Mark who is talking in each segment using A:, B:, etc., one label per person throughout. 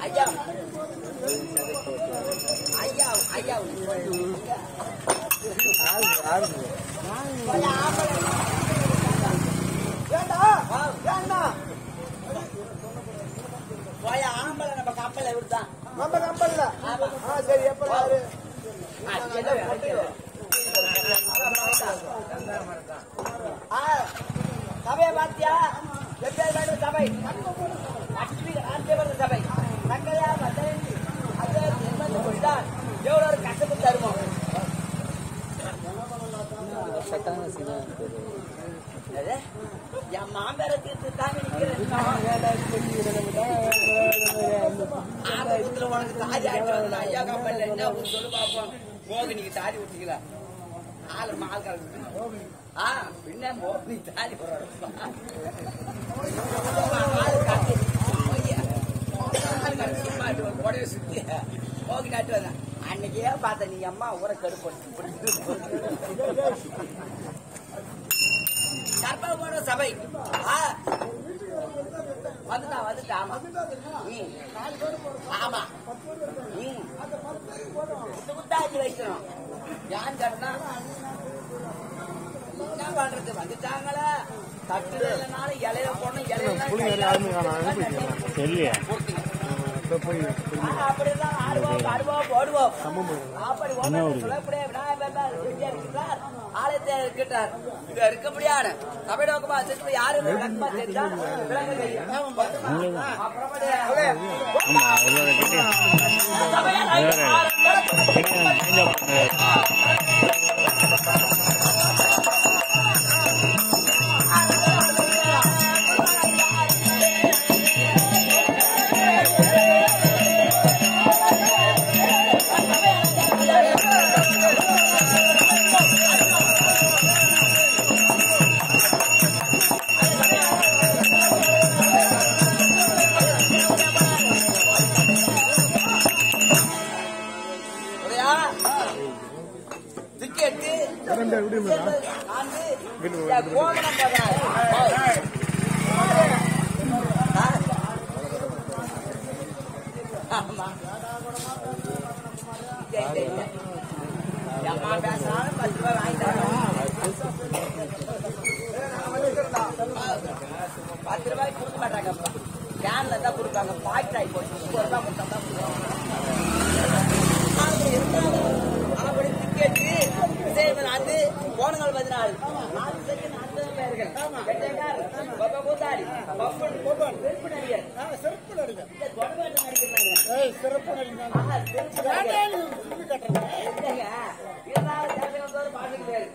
A: ஐயா ஐயா ஐயா ஆம்பளை நம்ம கப்பல் விடுதான் நம்ம கப்பல்ல சரி எப்ப சபையை பார்த்தியா சபை சபை நங்கையா எவ்வளவு ஒரு கஷ்டத்தை தருமோ என் மாம்பரத்துக்கு தாங்க உனக்கு தாடி ஆயிட்டு ஐயா கப்பல்ல என்ன சொல்லு பாப்போம் மோகினிக்கு தாடி விட்டீங்களா ஆள் பின்ன மோகினி தாடி உடனே சுத்தி மோகி நாட்டு வந்தேன் அன்னைக்கே பார்த்தேன் நீங்க அம்மா ஊரை கடுப்பு கற்பகமான சபை வந்துட்டா ஆமா ஆமா முத்தாச்சி வைக்கணும் யான் கட்டினா என்ன பண்றது வந்துட்டாங்களா தட்டு இல்லைனாலும் இலையில போனோம் அப்படிதான் ஆடுவோம் போடுவோம் அப்படி சொல்லக்கூடிய விநாயகர் ஆலயத்தை இருக்கின்றார் இது இருக்க முடியாது சபை நோக்கமா சென்று யாரு பேசுறாலும் 10 ரூபாய் வாங்கிட்டாங்க 10 ரூபாய்க்கு கொடுக்க மாட்டாங்க கேன்ல தான் கொடுப்பாங்க பாக்கெட் ஆகி போச்சு 30 ரூபாய் கொடுத்தா தான் அப்படி டிக்கெட்டு அது போனங்கள் 14 4 செகண்ட் 4 பேர்கள் வெட்டைக்கார் பப்பா கூத்தாடி பப்பன் கோபன் சிறப்பு நடிகர் சிறப்பு நடிகர் இந்த தொடர்பாட்டு நடிகர் சிறப்பு நடிகர் சிறப்பு கட்டறேன் இல்லங்க இதனால தேவையான ஒரு பாட்டுக்கு பேரு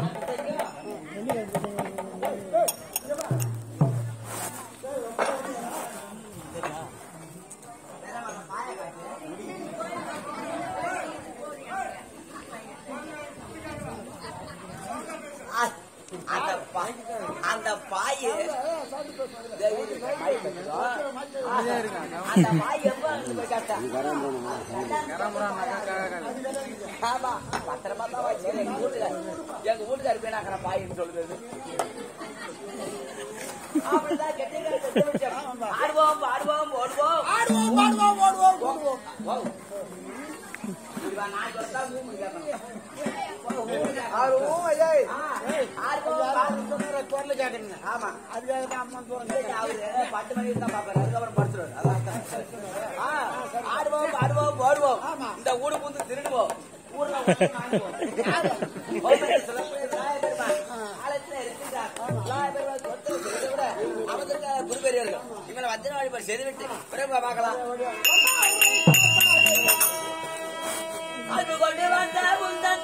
A: அந்த பாய் ஆமா பத்திரமா தான் வச்சு எங்க வீட்டுக்காரு பேனாக்கிற பாயின்னு சொல்றது ஆடுவோம் ஆடுவோம் ஓடுவோம் ஆடுவோம் ஆடுவோம் ஓடுவோம் ஓடுவோம் நான் சொல்றா குரல் கேட்டீங்க ஆமா அதுக்காக அம்மா சொல்றேன் அவரு 10 மணிக்கு தான் பாப்பாரு அதுக்கப்புறம் படிச்சிருவாரு ஆடுவோம் ஆடுவோம் ஓடுவோம் இந்த ஊடு புந்து திருடுவோம் ஊர்ல குரு பெரியவர்கள் இவங்களை வந்தன வழிபாடு செய்துவிட்டு பிறகு பார்க்கலாம் அது கொண்டு வந்த முந்தன்